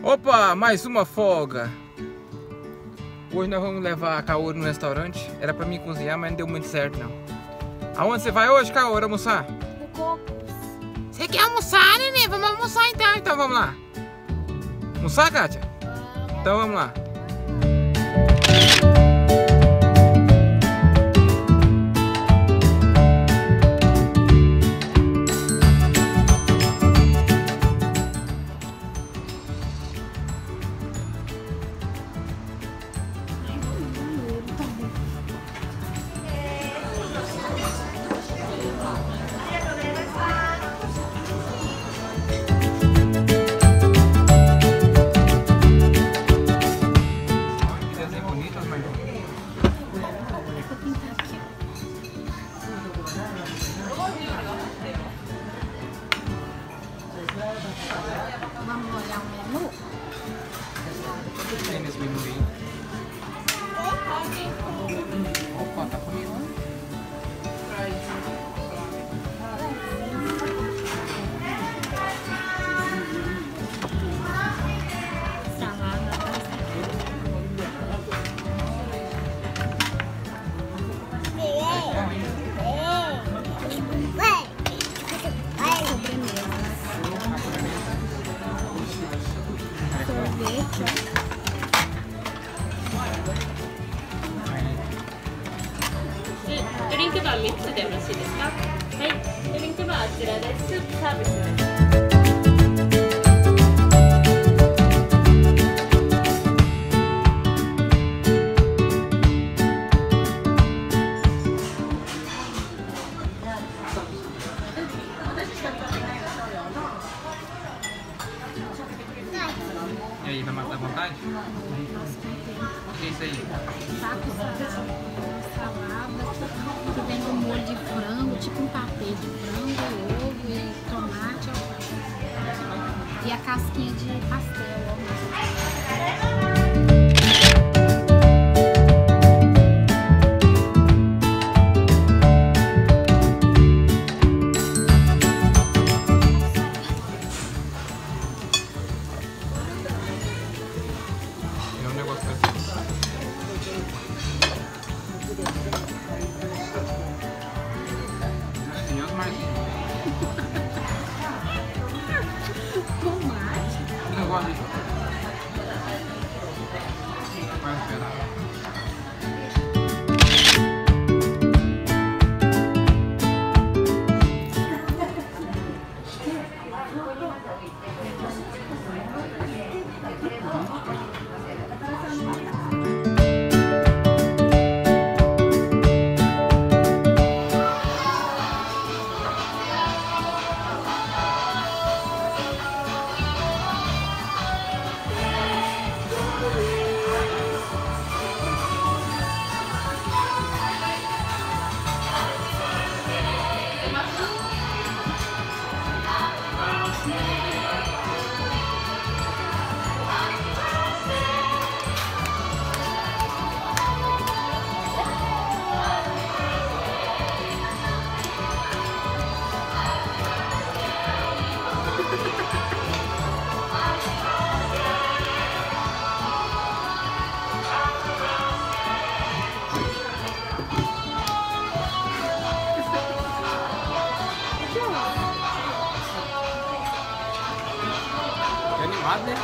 Opa, mais uma folga. Hoje nós vamos levar a Kaori no restaurante. Era pra mim cozinhar, mas não deu muito certo não. Aonde você vai hoje, Kaori, almoçar? No Cocos. Você quer almoçar, neném? Vamos almoçar então. Então vamos lá. Almoçar, Kátia? Então vamos lá. Vamos olhar o menu? Tem nesse menu aí. Opa, tá comigo. Salada. Sorvete. ドリンクバー3つでよろしいですか？はい、ドリンクバーあちらです。スープサービスです。 E aí, vai matar a vontade? O que é isso aí? Taco salada, que vem com molho de frango, tipo um patê de frango, ovo e tomate, alface. E a casquinha de pastel, É um negócio assim. Assim, os mais. tomate. Eu não gosto disso. Vai esperar. É animado, né?